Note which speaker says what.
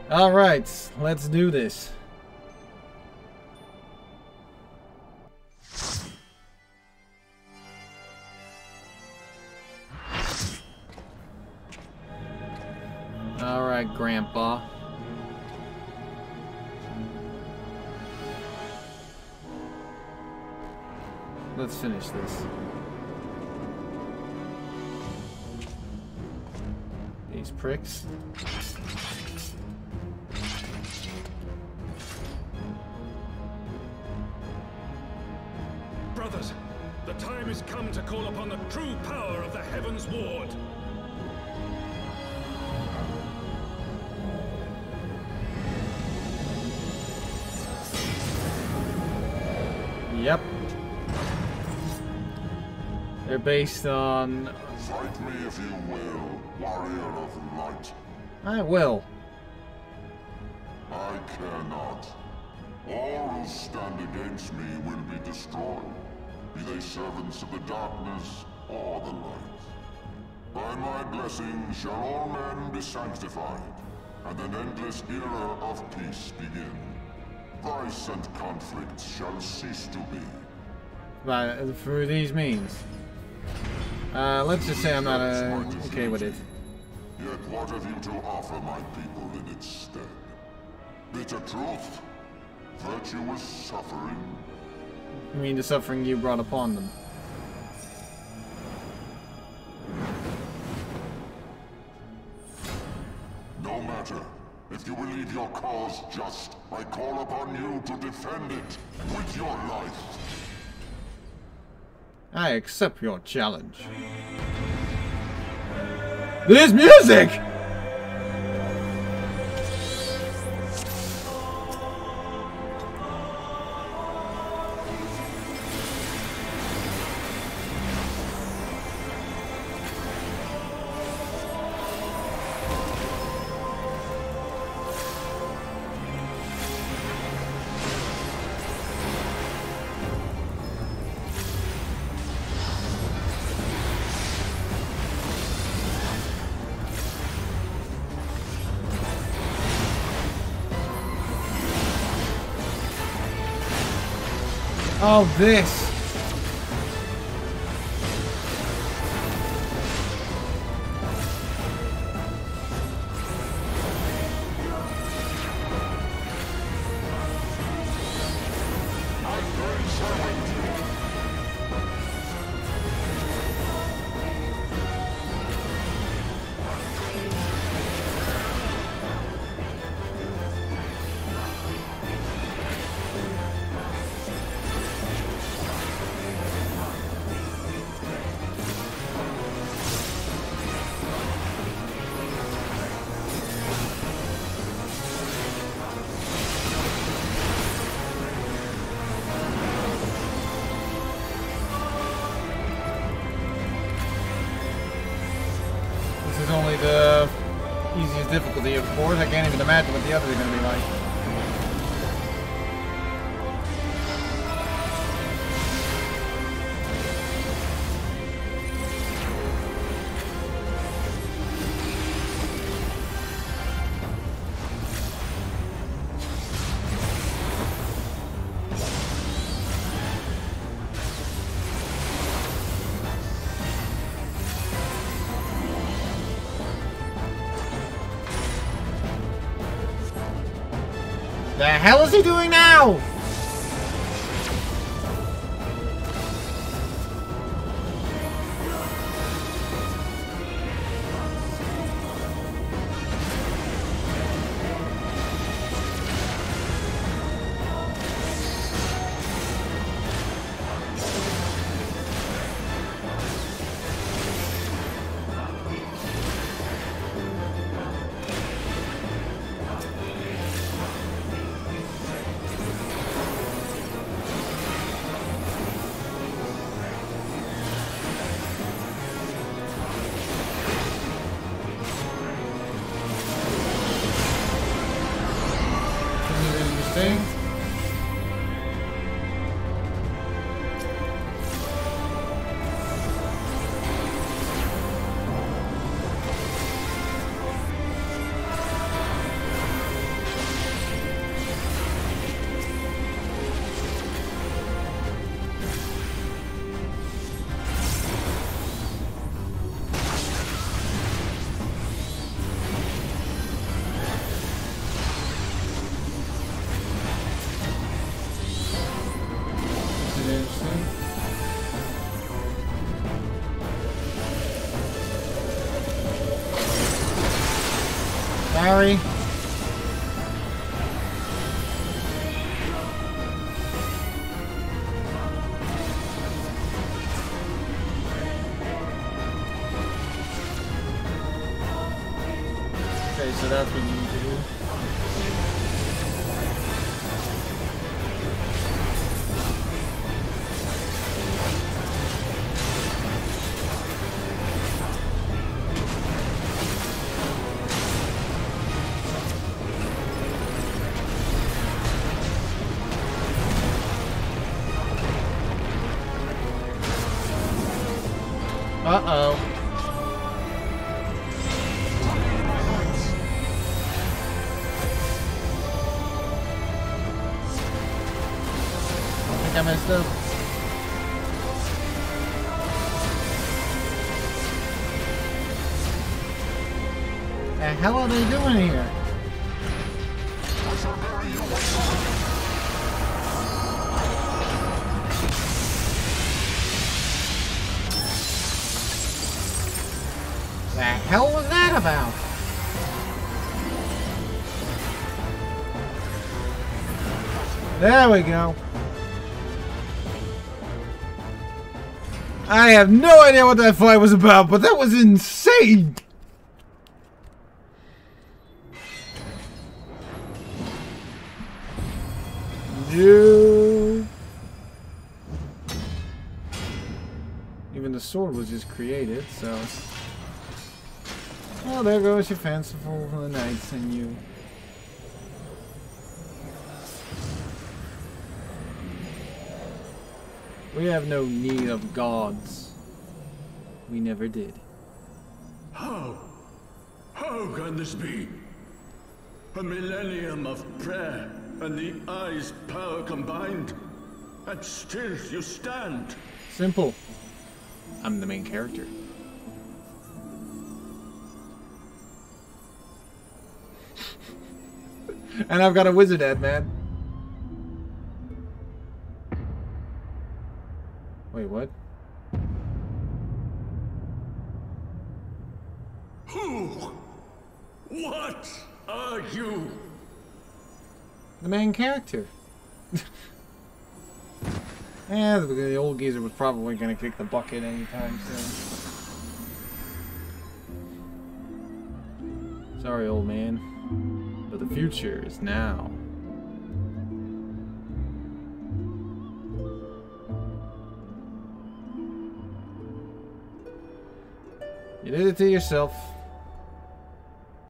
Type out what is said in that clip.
Speaker 1: Alright, let's do this. Alright, Grandpa. Let's finish this. These pricks.
Speaker 2: Brothers, the time has come to call upon the true power of the Heavens Ward.
Speaker 1: Yep. They're based on...
Speaker 3: Fight me if you will, warrior of light.
Speaker 1: I will.
Speaker 3: I care not. All who stand against me will be destroyed, be they servants of the darkness or the light. By my blessing shall all men be sanctified, and an endless era of peace begin. Vice and conflict shall cease to be.
Speaker 1: Right, through these means. Let's just say I'm not okay with it.
Speaker 3: Yet what have you to offer my people in its stead? Bitter truth? Virtuous suffering?
Speaker 1: You mean the suffering you brought upon them?
Speaker 3: No matter. If you believe your cause just, I call upon you to defend it with your life.
Speaker 1: I accept your challenge. This music! Oh, this! This is only the easiest difficulty, of course. I can't even imagine what the others are going to be like. The hell is he doing now? Thing. sorry. Okay, so that's what you need to do. Uh-oh. I think I messed up. The hell are they doing here? The hell was that about? There we go. I have no idea what that fight was about, but that was insane! Yeah. Even the sword was just created, so... Well, there goes your fanciful knights and you. We have no need of gods. We never did.
Speaker 2: How? How can this be? A millennium of prayer and the eye's power combined, and still you stand.
Speaker 1: Simple. I'm the main character. And I've got a wizard head, man. Wait, what?
Speaker 2: Who? What are you?
Speaker 1: The main character. Yeah, the old geezer was probably gonna kick the bucket anytime soon. Sorry, old man. But the future is now. You did it to yourself.